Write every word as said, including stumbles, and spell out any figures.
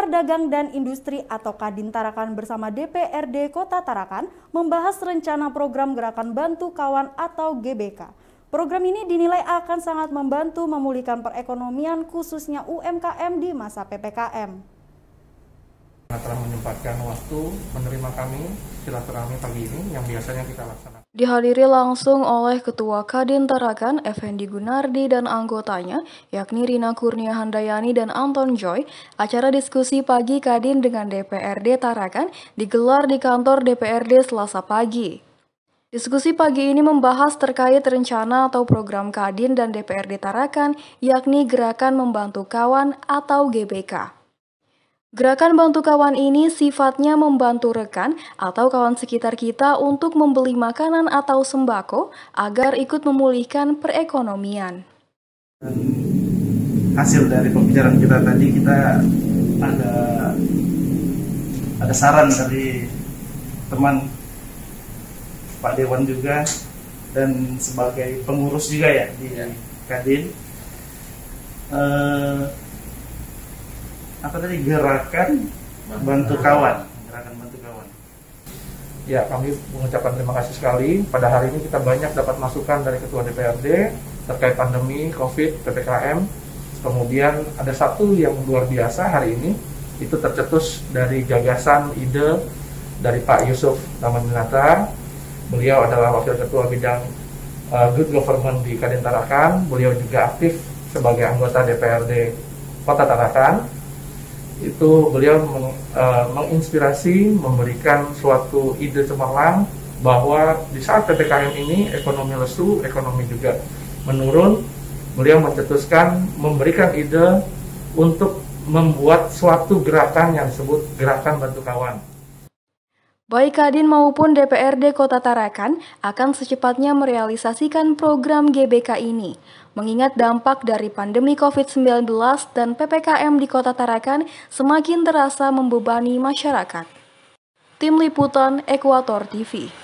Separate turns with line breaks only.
Dagang dan Industri atau Kadin Tarakan bersama D P R D Kota Tarakan membahas rencana program Gerakan Bantu Kawan atau G B K. Program ini dinilai akan sangat membantu memulihkan perekonomian khususnya U M K M di masa P P K M.
Telah menyempatkan waktu menerima kami silaturahmi pagi ini yang biasanya kita laksanakan.
Dihadiri langsung oleh Ketua Kadin Tarakan Effendi Gunardi dan anggotanya, yakni Rina Kurnia Handayani dan Anton Joy. Acara diskusi pagi Kadin dengan D P R D Tarakan digelar di kantor D P R D Selasa pagi. Diskusi pagi ini membahas terkait rencana atau program Kadin dan D P R D Tarakan, yakni Gerakan Membantu Kawan atau G B K. Gerakan Bantu Kawan ini sifatnya membantu rekan atau kawan sekitar kita untuk membeli makanan atau sembako agar ikut memulihkan perekonomian.
Dan hasil dari pembicaraan kita tadi, kita ada ada saran dari teman Pak Dewan juga dan sebagai pengurus juga ya di Kadin. Eh, apa tadi gerakan bantu kawan, gerakan bantu kawan.
Ya, kami mengucapkan terima kasih sekali. Pada hari ini kita banyak dapat masukan dari Ketua D P R D terkait pandemi COVID, P P K M. Kemudian ada satu yang luar biasa hari ini, itu tercetus dari gagasan ide dari Pak Yusuf Tamanminata. Beliau adalah Wakil Ketua Bidang uh, Good Government di Kadin Tarakan. Beliau juga aktif sebagai anggota D P R D Kota Tarakan. Itu beliau meng, uh, menginspirasi, memberikan suatu ide cemerlang bahwa di saat P P K M ini ekonomi lesu, ekonomi juga menurun. Beliau mencetuskan, memberikan ide untuk membuat suatu gerakan yang disebut Gerakan Bantu Kawan.
Baik Kadin maupun D P R D Kota Tarakan akan secepatnya merealisasikan program G B K ini. Mengingat dampak dari pandemi COVID sembilan belas dan P P K M di Kota Tarakan semakin terasa membebani masyarakat. Tim Liputan Ekuator T V.